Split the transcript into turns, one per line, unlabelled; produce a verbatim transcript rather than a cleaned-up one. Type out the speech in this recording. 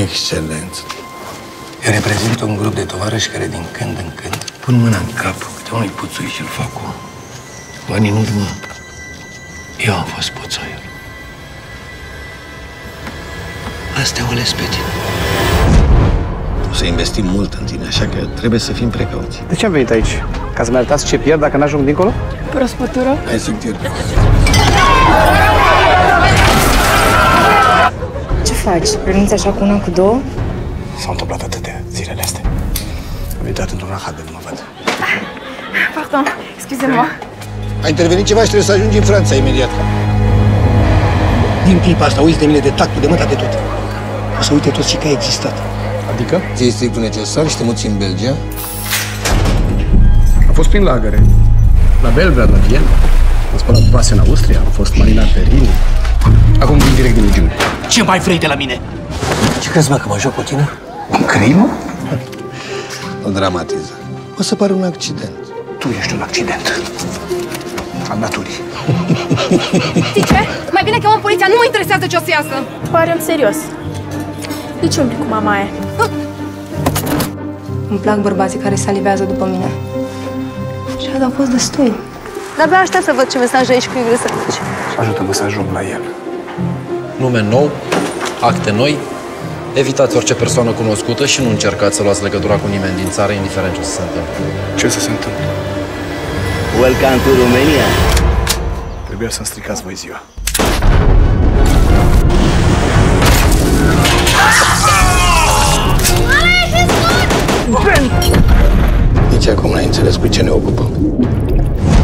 Excelență.
Eu reprezint un grup de tovarăși care din când în când pun mâna în cap câte unui puțui și-l fac om. Cu ani în urmă, eu am fost puțoiul. Asta o ales pe tine.
O să investim mult în tine, așa că trebuie să fim precauți.
De ce am venit aici? Ca să-mi arătați ce pierd dacă n-ajung dincolo?
Prospătură?
Hai să pierd.
Ce faci? Renunți așa cu una, cu două?
S-au întâmplat atâtea zilele astea. Am intrat într-un rahat de nu mă văd.
Pardon, excusez-moi.
A intervenit ceva și trebuie să ajungi în Franța imediat.
Din clipa asta uiți de mine, de tactul, de mâta, de tot. O să uite tot și că a existat.
Adică?
Ți-e strictul necesar și te muți în Belgia?
Am fost prin lagăre. La Belgrad, la Viena. Am spălat vase în Austria, am fost marinat pe Rin. Acum vin direct din Ugiune.
Ce mai vrei de la mine? Ce crezi, mă, că mă joc cu tine?
În crimă?
Nu dramatiza. O să pară un accident.
Tu ești un accident. Al naturii.
Știi ce? Mai bine chemăm poliția, nu mă interesează ce o să iasă. Pare serios. De ce umbli cu mama aia? Îmi plac bărbații care salivează după mine. Și au fost destui.
De-abia aștept să văd ce mesaj aici cu Igor Sănici.
Ajută-mă să ajung la el.
Nume nou, acte noi, evitați orice persoană cunoscută și nu încercați să luați legătura cu nimeni din țară, indiferent ce o să se întâmple.
Ce să se întâmple?
Welcome to Romania.
Trebuia să-mi stricați voi ziua.
Nici acum n-ai înțeles cu ce ne ocupăm.